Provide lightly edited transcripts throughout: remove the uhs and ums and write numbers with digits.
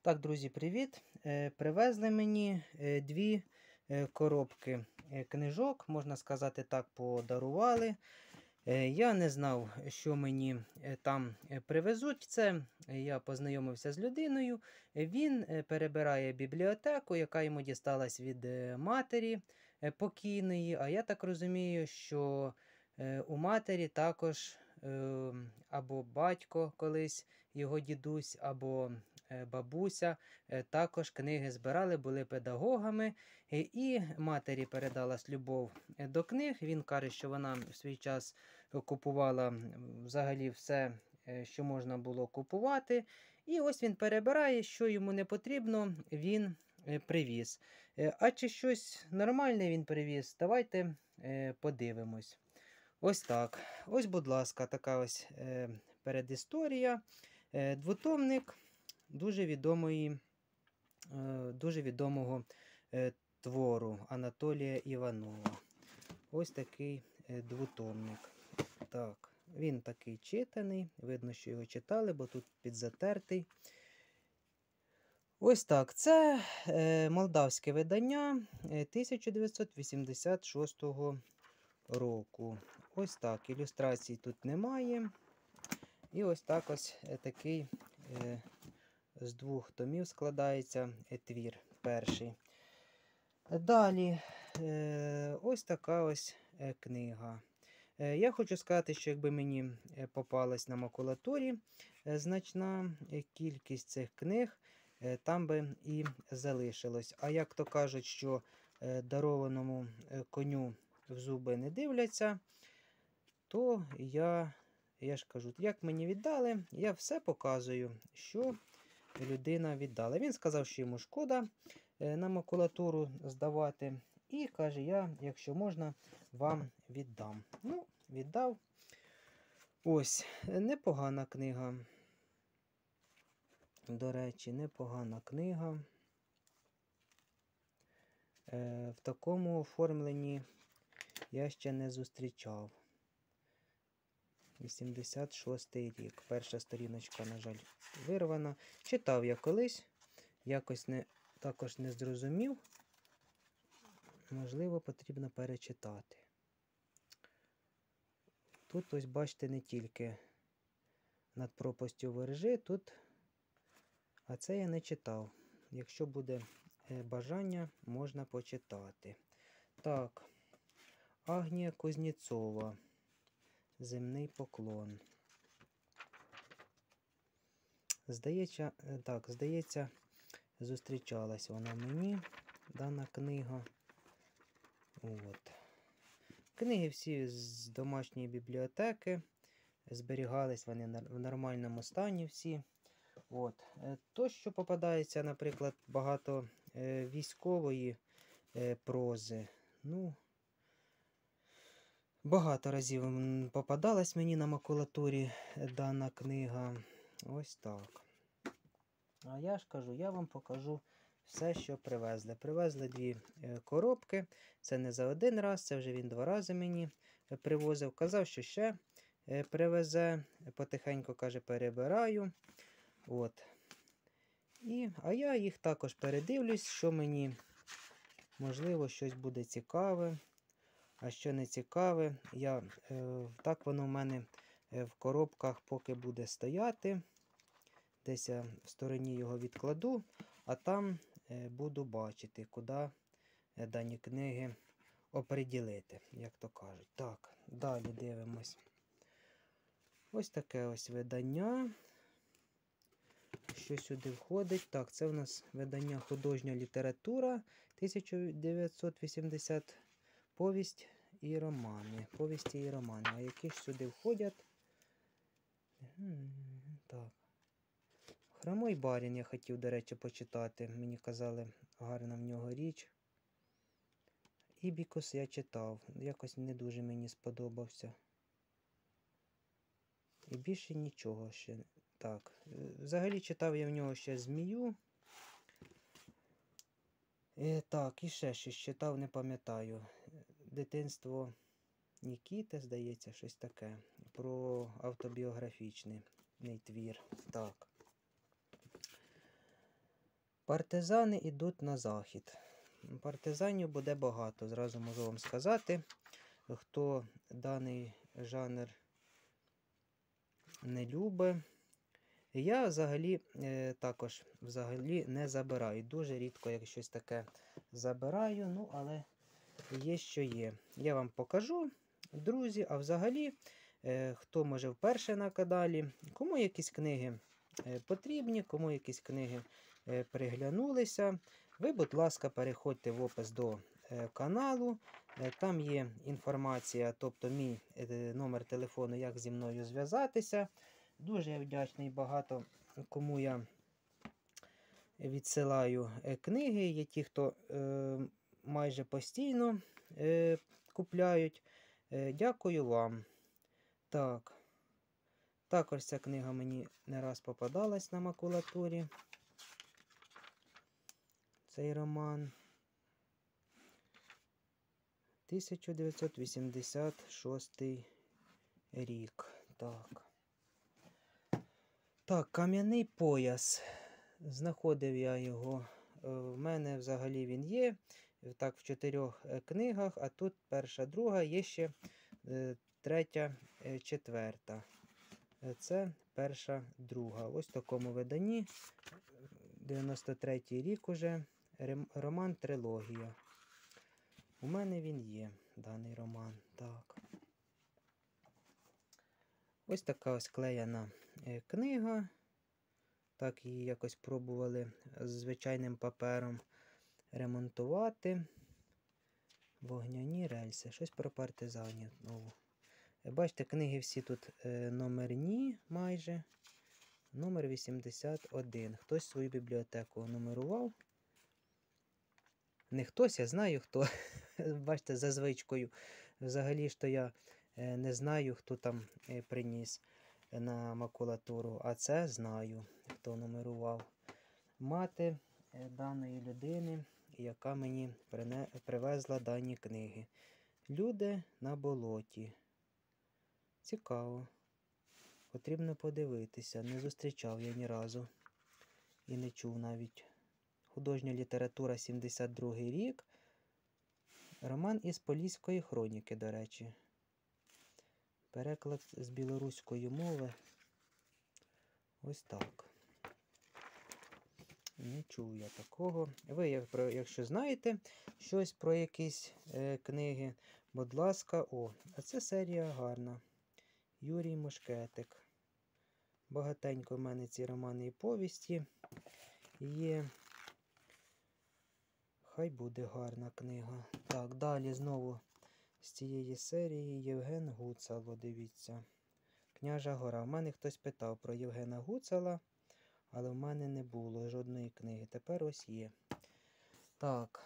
Так, друзі, привіт! Привезли мені дві коробки книжок, можна сказати так, подарували. Я не знав, що мені там привезуть. Це я познайомився з людиною. Він перебирає бібліотеку, яка йому дісталась від матері покійної. А я так розумію, що у матері також або батько колись, його дідусь, або бабуся також книги збирали, були педагогами. І матері передалась любов до книг. Він каже, що вона в свій час купувала взагалі все, що можна було купувати. І ось він перебирає, що йому не потрібно, він привіз. А чи щось нормальне він привіз? Давайте подивимось. Ось так. Ось, будь ласка, така ось передісторія. Двотомник дуже відомого твору Анатолія Іванова. Ось такий двотомник. Так, він такий читаний. Видно, що його читали, бо тут підзатертий. Ось так. Це молдавське видання 1986 року. Ось так. Ілюстрацій тут немає. І ось так ось такий з двох томів складається твір перший. Далі ось така ось книга. Я хочу сказати, що якби мені попалась на макулатурі значна кількість цих книг, там би і залишилось. А як то кажуть, що дарованому коню в зуби не дивляться, то я ж кажу, як мені віддали, я все показую, що людина віддала. Він сказав, що йому шкода на макулатуру здавати. І каже, я, якщо можна, вам віддам. Ну, віддав. Ось, непогана книга. До речі, непогана книга. В такому оформленні я ще не зустрічав. 86-й рік. Перша сторіночка, на жаль, вирвана. Читав я колись, якось також не зрозумів. Можливо, потрібно перечитати. Тут, ось, бачите, не тільки над пропастю воржи, тут, а це я не читав. Якщо буде бажання, можна почитати. Так, Агнія Кузнєцова. Земний поклон. Здається, зустрічалась вона мені, дана книга. От. Книги всі з домашньої бібліотеки. Зберігались вони в нормальному стані всі. От. То, що попадається, наприклад, багато військової прози. Ну, багато разів попадалась мені на макулатурі дана книга. Ось так. А я ж кажу, я вам покажу все, що привезли. Привезли дві коробки. Це не за один раз, це вже він 2 рази мені привозив. Казав, що ще привезе. Потихеньку, каже, перебираю. От. А я їх також передивлюсь, що мені, можливо, щось буде цікаве. А що не цікаве, так воно в мене в коробках поки буде стояти. Десь я в стороні його відкладу, а там буду бачити, куди дані книги оприділити, як то кажуть. Так, далі дивимось. Ось таке ось видання. Що сюди входить? Так, це в нас видання художня література 1980. Повість і романи. Повісті і романи. А які ж сюди входять? Так. Хромой барін я хотів, до речі, почитати. Мені казали, гарна в нього річ. Ібікус я читав. Якось не дуже мені сподобався. І більше нічого ще. Так. Взагалі читав я в нього ще Змію. Так, і ще щось читав, не пам'ятаю. Дитинство Нікіти, здається, щось таке. Про автобіографічний твір. Так. Партизани йдуть на захід. Партизанів буде багато, зразу можу вам сказати. Хто даний жанр не любить. Я взагалі також не забираю. Дуже рідко як щось таке забираю, ну але є що є. Я вам покажу, друзі, а взагалі, хто може вперше на каналі, кому якісь книги потрібні, кому якісь книги приглянулися, ви, будь ласка, переходьте в опис до каналу. Там є інформація, тобто мій номер телефону, як зі мною зв'язатися. Дуже я вдячний багато, кому я відсилаю книги. Є ті, хто майже постійно купляють. Дякую вам. Так. Також ця книга мені не раз попадалась на макулатурі. Цей роман. 1986 рік. Так, кам'яний пояс. Знаходив я його. В мене взагалі він є. Так, в 4 книгах, а тут перша, друга, є ще третя, четверта. Це перша, друга. Ось в такому виданні. 93-й рік уже. Роман «Трилогія». У мене він є, даний роман. Так. Ось така ось клеєна книга. Так, її якось пробували з звичайним папером ремонтувати. Вогняні рельси. Щось про партизанів знову. Бачите, книги всі тут номерні майже. Номер 81. Хтось свою бібліотеку нумерував. Не хтось, я знаю хто. Бачите, за звичкою. Взагалі ж то я не знаю, хто там приніс на макулатуру. А це знаю, хто нумерував. Мати даної людини, яка мені привезла дані книги. Люди на болоті. Цікаво. Потрібно подивитися. Не зустрічав я ні разу. І не чув навіть. Художня література, 72-й рік. Роман із Поліської хроніки, до речі. Переклад з білоруської мови. Ось так. Не чув я такого. Ви, якщо знаєте щось про якісь книги, будь ласка, а це серія гарна. Юрій Мушкетик. Багатенько в мене ці романи і повісті є. Хай буде гарна книга. Так, далі знову з цієї серії Євген Гуцало, дивіться. Княжа гора. В мене хтось питав про Євгена Гуцала, але в мене не було жодної книги. Тепер ось є. Так.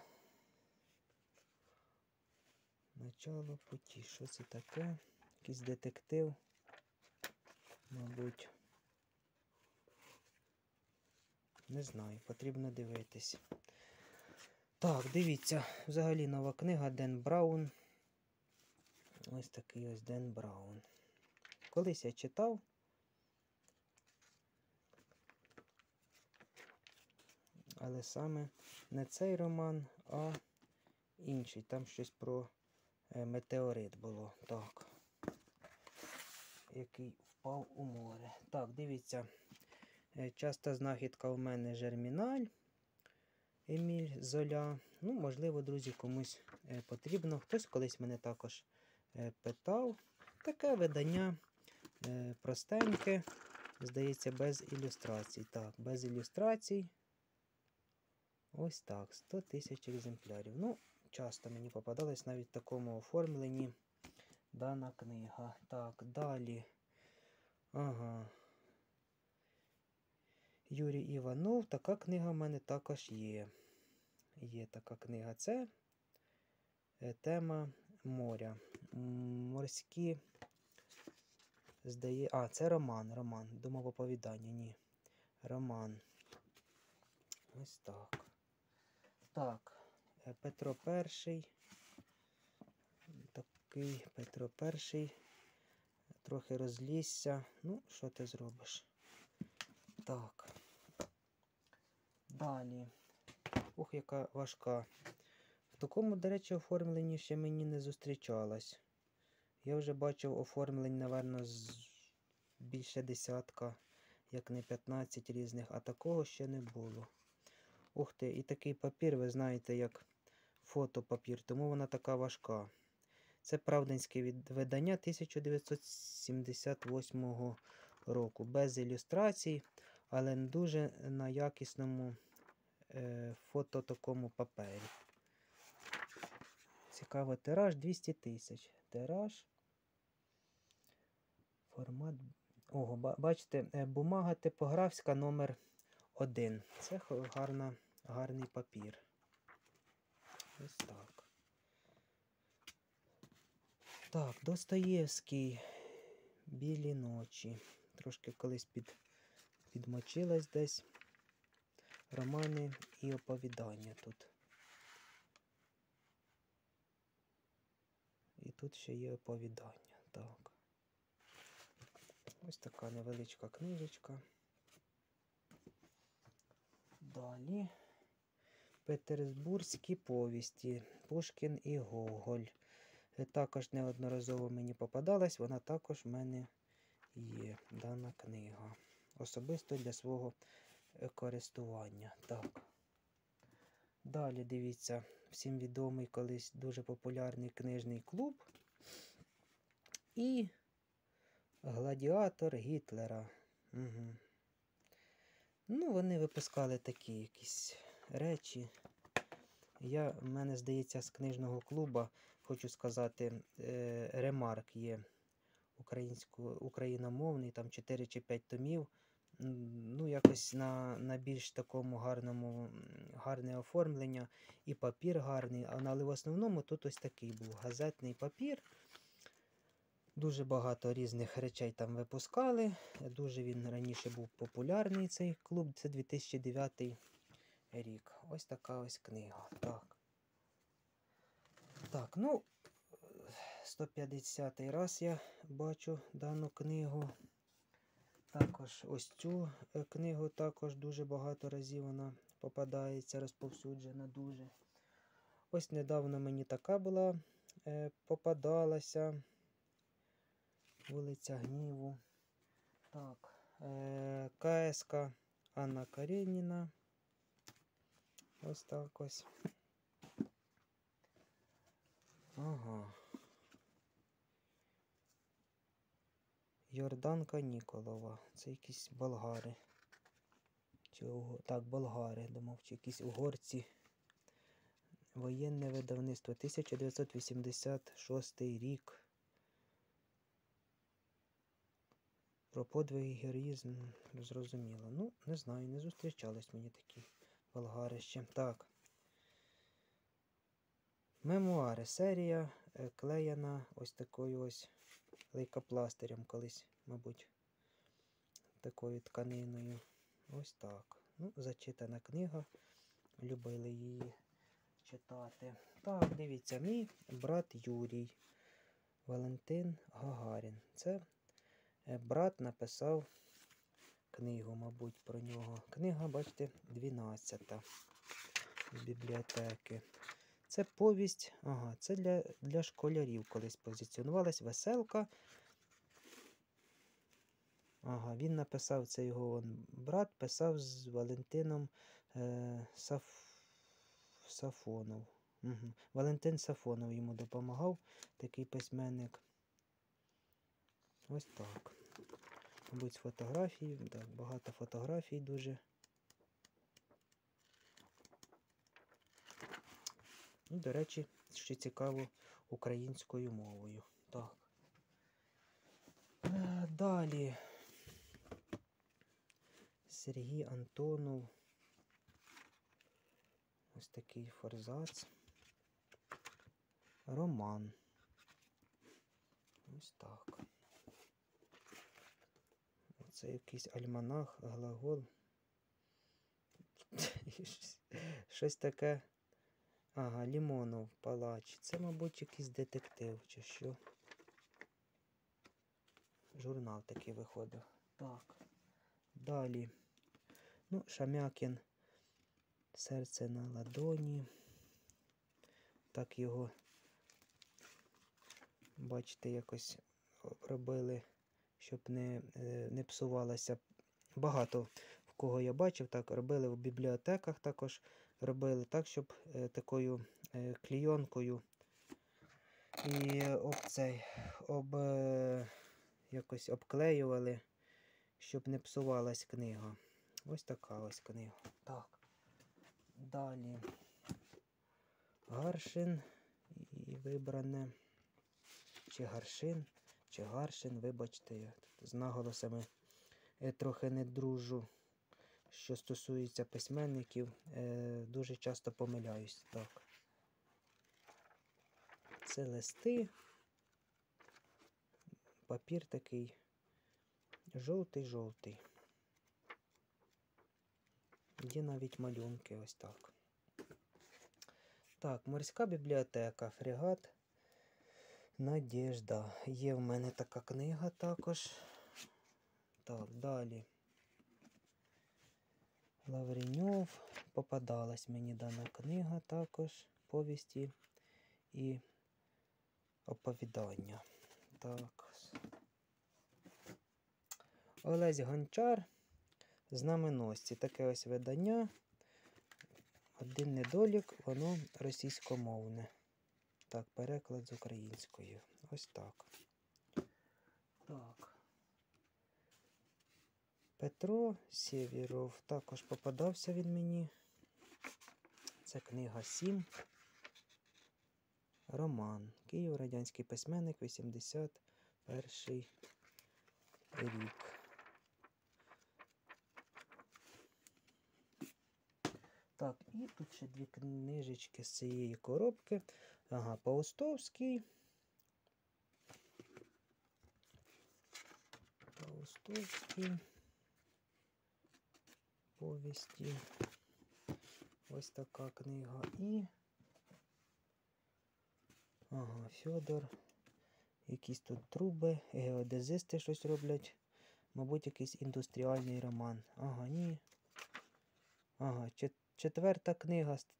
Начало путі. Що це таке? Якийсь детектив. Мабуть. Не знаю, потрібно дивитись. Так, дивіться, взагалі нова книга Ден Браун. Ось такий ось Ден Браун. Колись я читав. Але саме не цей роман, а інший. Там щось про метеорит було. Так. Який впав у море. Так, дивіться. Часта знахідка у мене Жерміналь. Еміль Золя. Ну, можливо, друзі, комусь потрібно. Хтось колись мене також питав. Таке видання простеньке. Здається, без ілюстрацій. Так, без ілюстрацій. Ось так. 100 тисяч екземплярів. Ну, часто мені попадалось навіть в такому оформленні дана книга. Так, далі. Ага. Юрій Іванов. Така книга в мене також є. Є така книга. Це тема моря. Морські, це роман. Думав, оповідання. Ні. Роман. Ось так. Так. Петро І. Такий Петро І. Трохи розлізся. Ну, що ти зробиш? Так. Далі. Ох, яка важка. В такому, до речі, оформленні ще мені не зустрічалось. Я вже бачив оформлень, напевно, більше десятка, як не 15 різних, а такого ще не було. Ух ти, і такий папір, ви знаєте, як фотопапір, тому вона така важка. Це правдинське видання 1978 року. Без ілюстрацій, але дуже на якісному фото такому папері. Цікаво, тираж 200 тисяч. Тираж. Формат. Ого, бачите, бумага типографська номер 1. Це гарний папір. Ось так. Так, Достоєвський. Білі ночі. Трошки колись підмочилась десь. Романи і оповідання тут. І тут ще є оповідання. Так. Ось така невеличка книжечка. Далі. Петербурзькі повісті. Пушкін і Гоголь. Також неодноразово мені попадалась, вона також в мене є, дана книга. Особисто для свого користування. Так. Далі дивіться, всім відомий колись дуже популярний книжний клуб. І Гладіатор Гітлера. Угу. Ну, вони випускали такі якісь речі. В мене, здається, з книжного клубу, хочу сказати, ремарк є україномовний, там 4 чи 5 томів. Ну, якось на більш такому гарне оформлення, і папір гарний, але в основному тут ось такий був газетний папір. Дуже багато різних речей там випускали. Дуже він раніше був популярний, цей клуб. Це 2009 рік. Ось така ось книга. Так, ну, 150 раз я бачу дану книгу. Також ось цю книгу також дуже багато разів вона попадається, розповсюджена дуже. Ось недавно мені така була, попадалася. Вулиця Гніву. Так, КСК Анна Кареніна. Ось так ось. Ага. Йорданка Ніколова. Це якісь болгари. Так, болгари, думав, чи якісь угорці. Воєнне видавництво. 1986 рік. Про подвиг і героїзм, зрозуміло. Ну, не знаю, не зустрічались мені такі болгари ще. Так. Мемуари. Серія клеєна ось такою ось лейкопластирем колись, мабуть, такою тканиною. Ось так. Ну, зачитана книга. Любили її читати. Так, дивіться, мій брат Юрій. Валентин Гагарін. Це брат написав книгу, мабуть, про нього. Книга, бачите, 12-та з бібліотеки. Це повість, ага, це для школярів колись позиціонувалась. Веселка. Ага, він написав, це його брат, писав з Валентином Сафонов. Угу. Валентин Сафонов йому допомагав, такий письменник. Ось так. Мабуть, з фотографій, так, багато фотографій дуже. І, до речі, ще цікаво, українською мовою. Так. Далі. Сергій Антонов. Ось такий форзац. Роман. Ось так. Це якийсь альманах, глагол. Щось таке. Ага, Лімонов, палач. Це, мабуть, якийсь детектив чи що. Журнал такий виходив. Так. Далі. Ну, Шамякін. Серце на ладоні. Так його, бачите, якось робили, щоб не псувалося. Багато в кого я бачив, так робили в бібліотеках, також робили так, щоб такою клійонкою і якось обклеювали, щоб не псувалась книга. Ось така ось книга. Так. Далі гаршин і вибране, чи гаршин, вибачте, я тут з наголосами трохи не дружу. Що стосується письменників, дуже часто помиляюсь. Так. Це листи. Папір такий жовтий-жовтий. Є навіть малюнки, ось так. Так, морська бібліотека, фрегат Надєжда. Є в мене така книга також. Так, далі. Лавреньов. Попадалась мені дана книга також. Повісті і оповідання. Так. Олесь Гончар. Знаменосці. Таке ось видання. Один недолік, воно російськомовне. Так, переклад з української. Ось так. Так. Петро Сєвєров. Також попадався він мені. Це книга 7. Роман. Київ, радянський письменник, 81 рік. Так, і тут ще дві книжечки з цієї коробки. Ага, Паустовський. Повісті. Ось така книга. І ага, Фьодор. Якісь тут труби, геодезисти щось роблять. Мабуть, якийсь індустріальний роман. Ага, ні. Ага, четверта книга з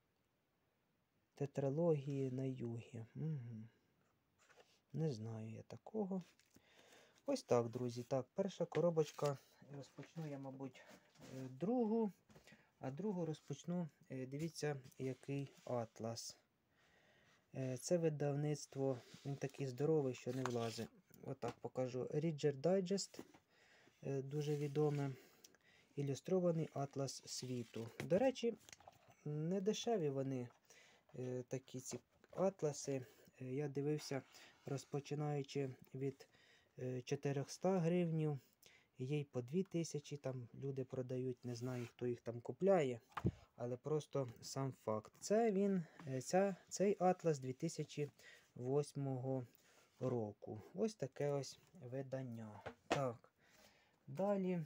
тетралогії на югі. Угу. Не знаю я такого. Ось так, друзі. Так, перша коробочка. Розпочну я, мабуть, другу. А другу розпочну, дивіться, який атлас. Це видавництво, він такий здоровий, що не влазить. Отак покажу. Reader Digest, дуже відоме. Ілюстрований атлас світу. До речі, не дешеві вони, такі ці атласи. Я дивився, розпочинаючи від 400 гривнів, є й по 2000, там люди продають, не знаю, хто їх там купляє, але просто сам факт. Цей атлас 2008 року. Ось таке ось видання. Так, далі.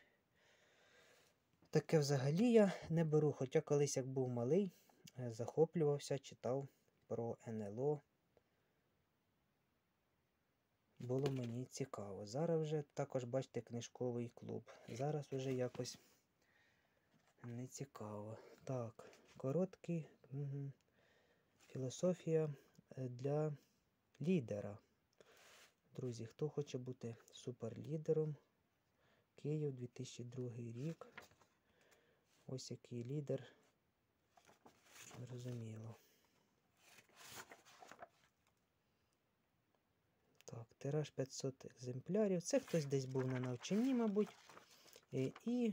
Таке взагалі я не беру, хоча колись, як був малий, захоплювався, читав про НЛО. Було мені цікаво. Зараз вже також, бачите, книжковий клуб. Зараз вже якось не цікаво. Так, короткий. Угу. Філософія для лідера. Друзі, хто хоче бути суперлідером? Київ, 2002 рік. Ось який лідер. Зрозуміло. Так, тираж 500 екземплярів. Це хтось десь був на навчанні, мабуть. І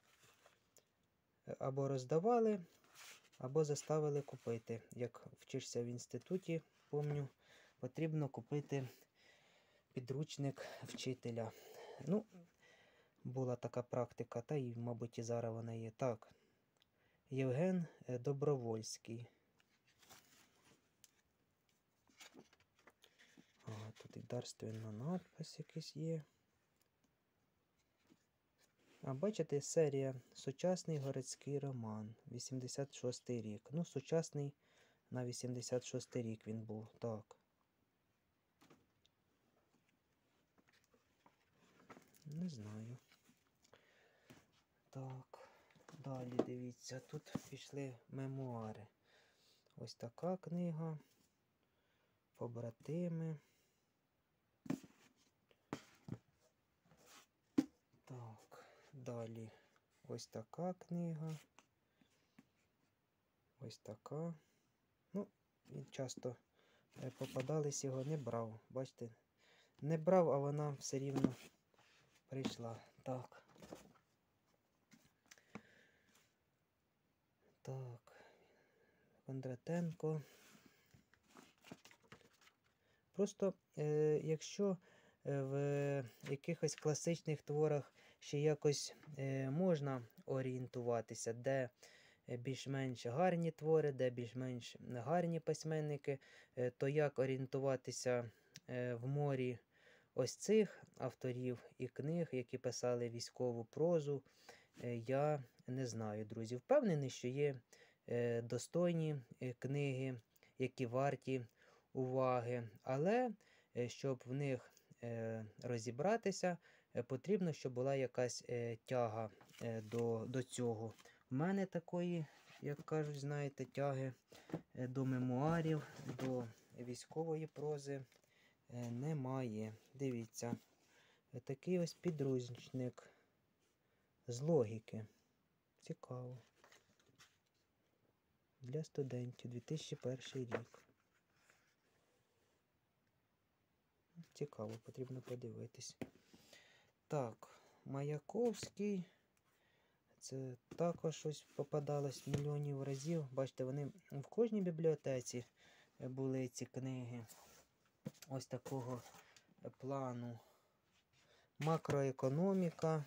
або роздавали, або заставили купити. Як вчишся в інституті, пам'ятаю, потрібно купити підручник вчителя. Ну, була така практика, та й, мабуть, і зараз вона є. Так. Євген Добровольський. Ага, тут і дарственна надпис якийсь є. А бачите, серія «Сучасний городський роман», 86 рік. Ну, сучасний на 86 рік він був. Так. Не знаю. Так, Далі дивіться, тут пішли мемуари. Ось така книга. Побратими. Так, далі ось така книга. Ось така. Ну, він часто попадались, його не брав. Бачите, не брав, а вона все рівно прийшла. Так. Так. Кондратенко. Просто, якщо в якихось класичних творах ще якось можна орієнтуватися, де більш-менш гарні твори, де більш-менш гарні письменники, то як орієнтуватися в морі ось цих авторів і книг, які писали військову прозу, я не знаю, друзі. Впевнений, що є достойні книги, які варті уваги, але щоб в них розібратися, потрібно, щоб була якась тяга до цього. У мене такої, як кажуть, знаєте, тяги до мемуарів, до військової прози немає. Дивіться, такий ось підручник з логіки. Цікаво. Для студентів, 2001 рік. Цікаво, потрібно подивитись. Так, Маяковський. Це також ось попадалось мільйонів разів. Бачите, вони в кожній бібліотеці були ці книги. Ось такого плану. Макроекономіка.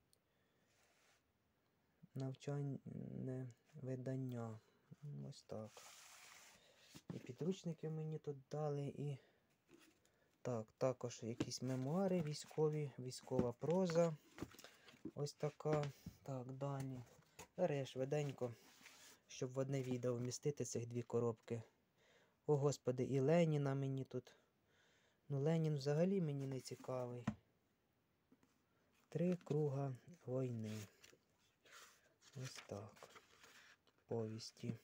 Навчальне видання. Ось так. І підручники мені тут дали, і так, також якісь мемуари військові, військова проза. Ось така. Так, далі. Зараз я швиденько, щоб в одне відео вмістити цих дві коробки. О, Господи, і Леніна мені тут. Ну, Ленін взагалі мені не цікавий. 3 круга війни. Ось так. Повісті.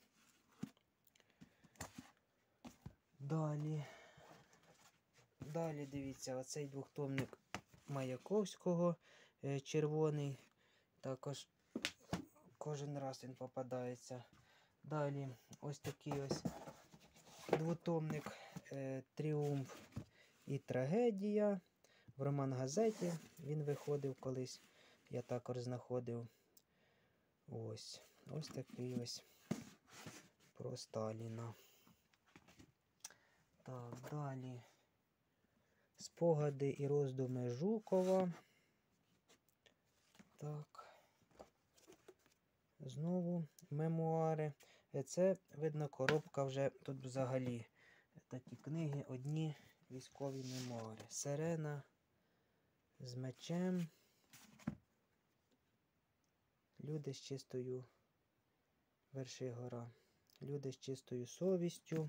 Далі. Далі, дивіться, оцей двохтомник Маяковського, червоний. Також кожен раз він попадається. Далі ось такий ось двотомник «Тріумф і трагедія». В роман-газеті він виходив колись. Я також знаходив. Ось такий ось про Сталіна. Так, далі. Спогади і роздуми Жукова. Так. Знову мемуари. Це, видно, коробка вже тут взагалі. Такі книги, одні військові мемуари. Сирена з мечем. Люди з чистою Вершигора. Люди з чистою совістю.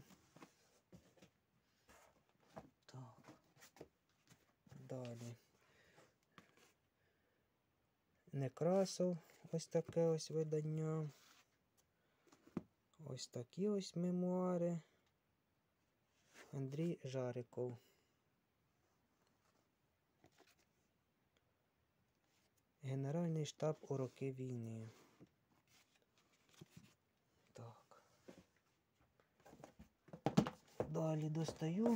Так. Далі. Некрасов. Ось таке ось видання. Ось такі ось мемуари. Андрій Жариков. Генеральний штаб у роки війни. Так. Далі достаю.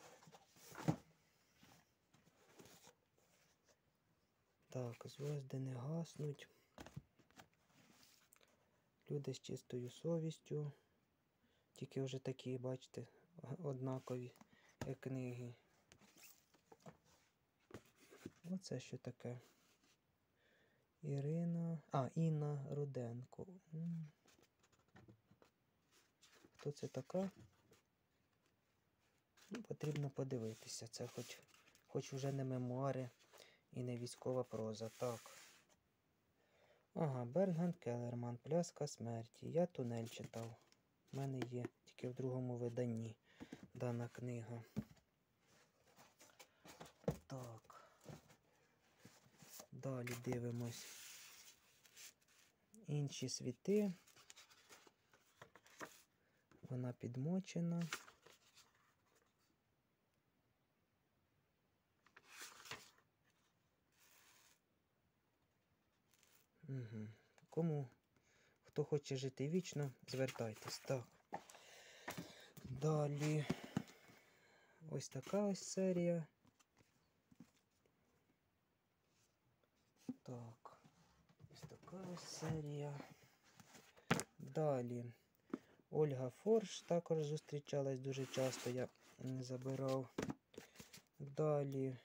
Так, звезди не гаснуть. Люди з чистою совістю. Тільки вже такі, бачите, однакові книги. Оце що таке? Інна Руденко. Хто це така? Ну, потрібно подивитися. Це хоч вже не мемуари і не військова проза. Так. Ага, Бернгард Келлерман, Пляска смерті. Я тунель читав. У мене є тільки в другому виданні дана книга. Так. Далі дивимось. інші світи. Вона підмочена. Угу. Хто хоче жити вічно, звертайтесь. Так. Далі ось така ось серія. Так. Ось така ось серія. Далі. Ольга Форш також зустрічалась дуже часто, я не забирав. Далі.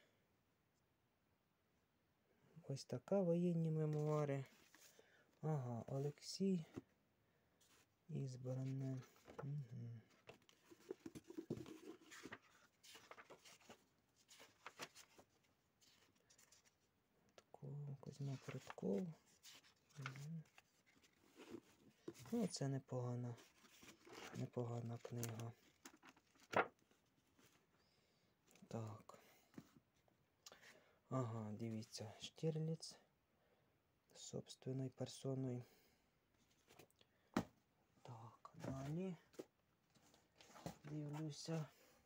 Ось така воєнні мемуари. Ага, Олексій Ізбране. Угу. Кузьма Прудков. Угу. Ну, це непогана книга. Так. Ага, дивіться, Штірліц собственною персоною. Так, далі дивлюся.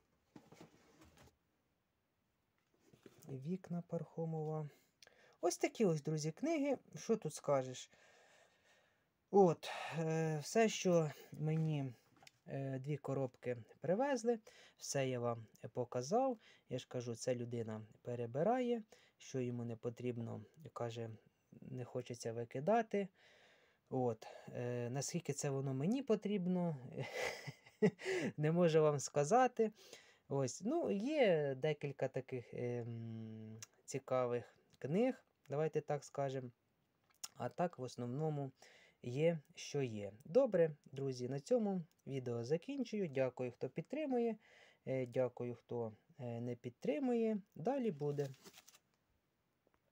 Вікна Пархомова. Ось такі ось, друзі, книги. Що тут скажеш? От, все, що мені 2 коробки привезли, все я вам показав. Я ж кажу, це людина перебирає, що йому не потрібно, каже, не хочеться викидати. От, наскільки це воно мені потрібно, не можу вам сказати. Ось, ну, є декілька таких цікавих книг, давайте так скажемо. А так, в основному, є, що є. Добре, друзі, на цьому відео закінчую. Дякую, хто підтримує. Дякую, хто не підтримує. Далі буде.